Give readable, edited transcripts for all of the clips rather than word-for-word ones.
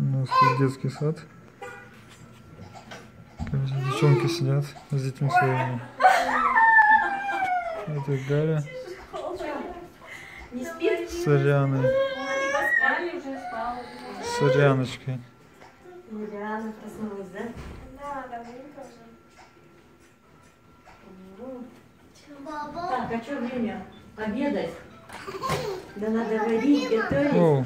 У нас тут детский сад. Девчонки сидят с детьми своими. Это Галя. С Арианой. С Арианочкой. Ариана проснулась, да? Да, давненько уже. Так, а что время? Обедать? Да надо варить, готовить. О.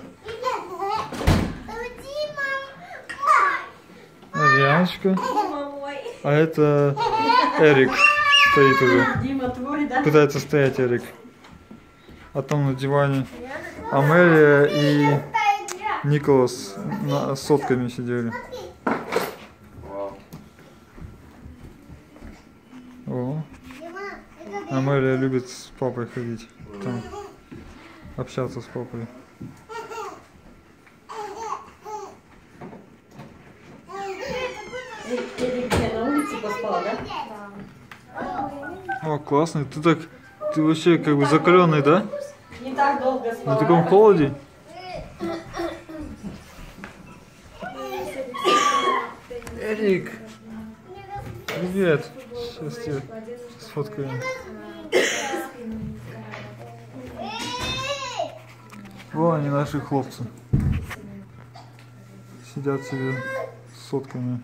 Арианочка. А это Эрик стоит уже. Дима твой, да? Пытается стоять Эрик. А там на диване Амелия и Николас с сотками сидели. О. Амелия любит с папой ходить. Там общаться с папой. Эрик где, на улице поспал, да? О, классный. Ты вообще как бы закаленный, да? Не так долго спал. На таком холоде? Эрик! Привет! Сейчас тебя сфоткаем. Вон они, наши хлопцы. Сидят себе с сотками.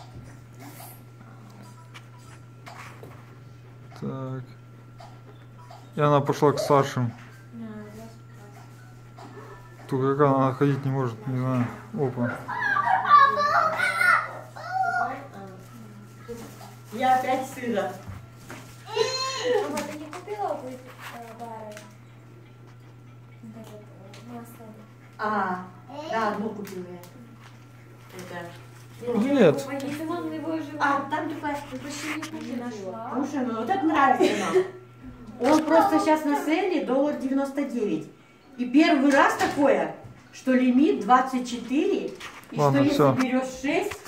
Так. И она пошла к старшим. Только как она ходить не может, не знаю. Опа. Я опять сыра. Мама, ты не купила бары? Масло. А, да, одну купила я. Это... Нет. А, там такая почти не нашла. Кушаем, вот это нравится нам. Он просто сейчас на сейле $1.99. И первый раз такое, что лимит 24, и Ладно, что если всё. берешь 6,